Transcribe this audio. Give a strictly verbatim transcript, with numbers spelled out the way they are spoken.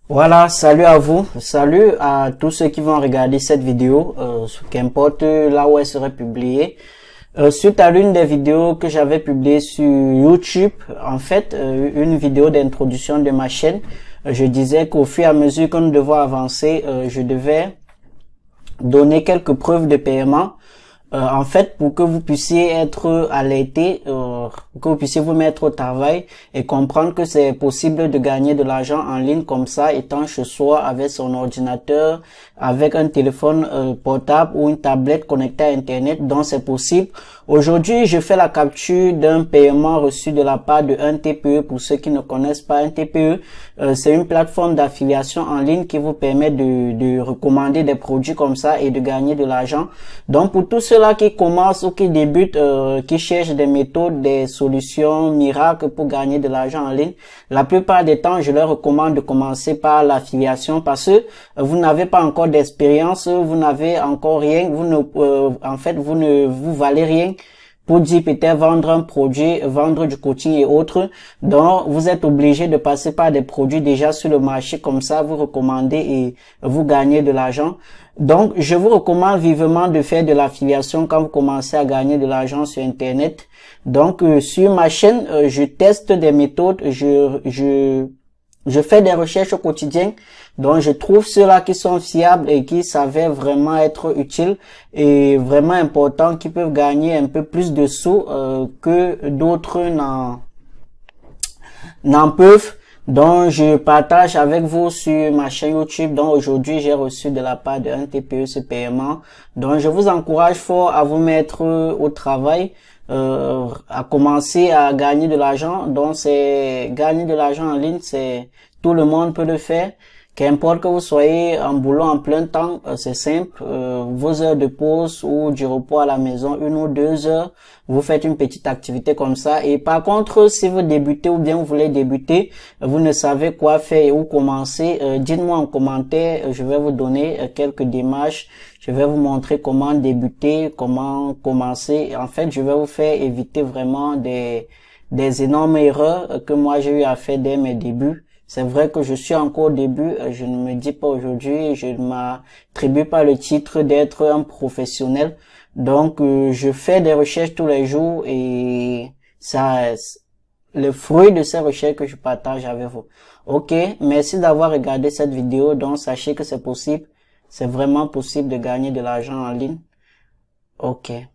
Voilà, salut à vous, salut à tous ceux qui vont regarder cette vidéo, euh, qu'importe là où elle serait publiée. Euh, suite à l'une des vidéos que j'avais publiées sur YouTube, en fait, euh, une vidéo d'introduction de ma chaîne, euh, je disais qu'au fur et à mesure que nous devons avancer, euh, je devais donner quelques preuves de paiement. Euh, en fait, pour que vous puissiez être alerté, euh, que vous puissiez vous mettre au travail et comprendre que c'est possible de gagner de l'argent en ligne comme ça, étant chez soi avec son ordinateur, avec un téléphone euh, portable ou une tablette connectée à Internet, donc c'est possible. Aujourd'hui, je fais la capture d'un paiement reçu de la part de un T P E. Pour ceux qui ne connaissent pas un T P E, euh, c'est une plateforme d'affiliation en ligne qui vous permet de, de recommander des produits comme ça et de gagner de l'argent. Donc, pour tous ceux-là qui commencent ou qui débutent, euh, qui cherchent des méthodes, des solutions miracles pour gagner de l'argent en ligne, la plupart des temps, je leur recommande de commencer par l'affiliation parce que euh, vous n'avez pas encore d'expérience, vous n'avez encore rien, vous ne, euh, en fait, vous ne vous valez rien pour dire peut-être vendre un produit, vendre du coaching et autres. Donc, vous êtes obligé de passer par des produits déjà sur le marché, comme ça, vous recommandez et vous gagnez de l'argent. Donc, je vous recommande vivement de faire de l'affiliation quand vous commencez à gagner de l'argent sur Internet. Donc, euh, sur ma chaîne, euh, je teste des méthodes, je, je, je fais des recherches au quotidien. Donc, je trouve ceux-là qui sont fiables et qui s'avèrent vraiment être utiles et vraiment importants, qui peuvent gagner un peu plus de sous euh, que d'autres n'en n'en peuvent. Donc, je partage avec vous sur ma chaîne YouTube. Donc, aujourd'hui, j'ai reçu de la part de un T P E ce paiement. Donc, je vous encourage fort à vous mettre au travail, euh, à commencer à gagner de l'argent. Donc, c'est gagner de l'argent en ligne, c'est tout le monde peut le faire. Qu'importe que vous soyez en boulot en plein temps, euh, c'est simple. Euh, vos heures de pause ou du repos à la maison, une ou deux heures, vous faites une petite activité comme ça. Et par contre, si vous débutez ou bien vous voulez débuter, vous ne savez quoi faire et où commencer, euh, dites-moi en commentaire. Je vais vous donner euh, quelques démarches. Je vais vous montrer comment débuter, comment commencer. En fait, je vais vous faire éviter vraiment des des énormes erreurs que moi j'ai eu à faire dès mes débuts. C'est vrai que je suis encore au début, je ne me dis pas aujourd'hui, je ne m'attribue pas le titre d'être un professionnel. Donc, euh, je fais des recherches tous les jours et ça, le fruit de ces recherches que je partage avec vous. Ok, merci d'avoir regardé cette vidéo. Donc, sachez que c'est possible, c'est vraiment possible de gagner de l'argent en ligne. Ok.